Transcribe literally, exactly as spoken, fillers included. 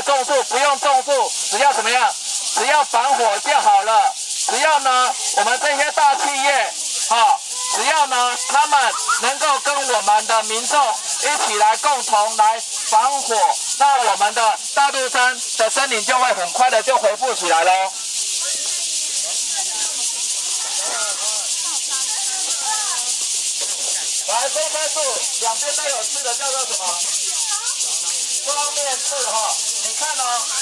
要种树，不用种树，只要怎么样？只要防火就好了。只要呢，我们这些大企业，好、哦，只要呢，他们能够跟我们的民众一起来共同来防火，那我们的大肚山的森林就会很快的就恢复起来喽。来，这棵树两边都有刺的，叫做什么？双面刺哈、哦，你看哦。